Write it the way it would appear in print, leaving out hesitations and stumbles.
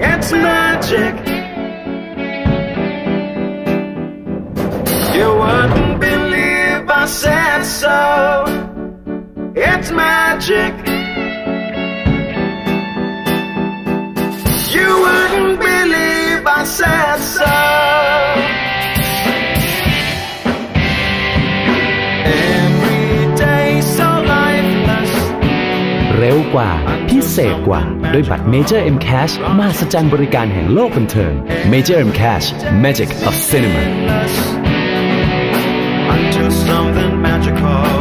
It's magic. You wouldn't believe I said so. It's magic. You wouldn't believe I said so. Every day so lifeless. เร็วกว่าพิเศษกว่าด้วยบัตร Major M Cash มหัศจรรย์บริการแห่งโลกบันเทิง Major M Cash Magic of Cinema Until something magical